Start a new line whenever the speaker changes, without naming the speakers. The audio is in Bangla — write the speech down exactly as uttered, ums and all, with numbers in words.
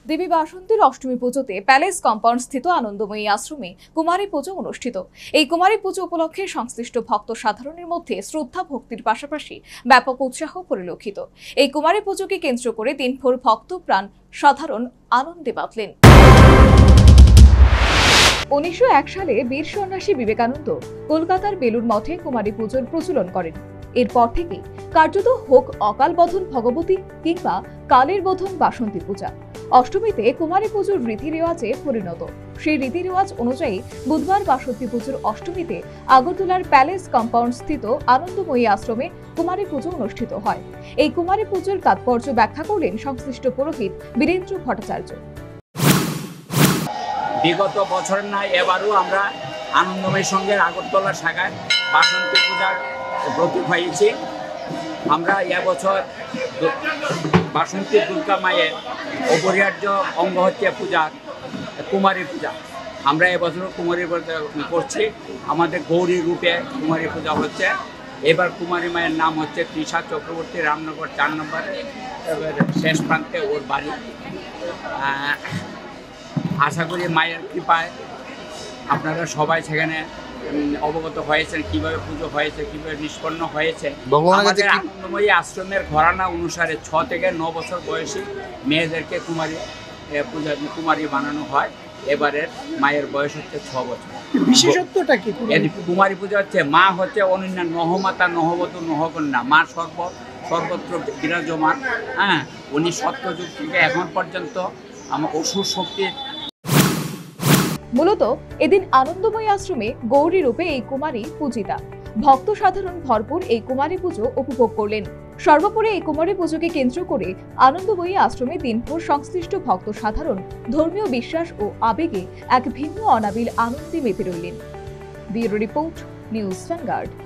দেবী বাসন্তীর অষ্টমী পুজোতে প্যালেস কম্পাউন্ড স্থিত আনন্দময়ী আশ্রমে কুমারী পুজো অনুষ্ঠিত। এই কুমারী পুজো উপলক্ষে সংশ্লিষ্ট ভক্ত সাধারণের মধ্যে শ্রদ্ধা ভক্তির পাশাপাশি ব্যাপক উৎসাহ পরিলক্ষিত। এই কুমারী পুজোকে কেন্দ্র করে দিনভর ভক্ত প্রাণ সাধারণ আনন্দে মাতলেন। উনিশশো এক সালে বীর সন্ন্যাসী বিবেকানন্দ কলকাতার বেলুড় মঠে কুমারী পুজোর প্রচলন করেন। এরপর থেকে কার্যত হোক অকাল বোধন ভগবতী কিংবা কালের বোধন বাসন্তী পূজা, অষ্টমীতে কুমারী পুজোর রীতি রেওয়াজে পরিণত। সেই রীতি রেওয়াজ অনুযায়ী বুধবার বাসন্তী পুজোর অষ্টমীতে আগরতলার প্যালেস কম্পাউন্ড স্থিত আনন্দময়ী আশ্রমে কুমারী পুজো অনুষ্ঠিত হয়। এই কুমারী পুজোর তাৎপর্য ব্যাখ্যা করলেন সংশ্লিষ্ট পুরোহিত বীরেন্দ্র ভট্টাচার্য।
বিগত বছর নয়, এবারও আমরা আনন্দময়ী সঙ্গের আগরতলা শাখায় বাসন্তী পূজার ব্রতী হয়েছি। আমরা এবছর বাসন্তী দুর্গা মায়ের অপরিহার্য অঙ্গ হচ্ছে পূজা, কুমারী পূজা। আমরা এবছরও কুমারী পূজা করছি। আমাদের গৌরী রূপে কুমারী পূজা হচ্ছে। এবার কুমারী মায়ের নাম হচ্ছে তৃষা চক্রবর্তী, রামনগর চার নম্বরে শেষ প্রান্তে ওর বাড়ি। আশা করি মায়ের কৃপায় আপনারা সবাই সেখানে অবগত হয়েছেন কিভাবে পুজো হয়েছে, কিভাবে নিষ্পন্ন হয়েছে। আমাদের আনন্দময়ী আশ্রমের ঘরানা অনুসারে ছ থেকে ন বছর বয়সী মেয়েদেরকে কুমারী পূজা কুমারী বানানো হয়। এবারের মায়ের বয়স হচ্ছে ছ বছর।
বিশেষত্বটা কি?
কুমারী পূজা হচ্ছে মা হচ্ছে অনন্য নহমাতা, নহবতু, নহকন্যা। মা সর্ব সর্বত্র বিরাজমান। হ্যাঁ, উনি সত্যযুগ থেকে এখন পর্যন্ত আমার অসুর শক্তির।
মূলত এদিন আনন্দময়ী আশ্রমে গৌরী রূপে এই কুমারী পূজিতা। ভক্ত সাধারণ ভরপুর এই কুমারী পুজো উপভোগ করলেন। সর্বোপরি এই কুমারী পুজোকে কেন্দ্র করে আনন্দময়ী আশ্রমে দিনভর সংশ্লিষ্ট ভক্ত সাধারণ ধর্মীয় বিশ্বাস ও আবেগে এক ভিন্ন অনাবিল আনন্দে মেতে রইলেন। Bureau report, news vanguard.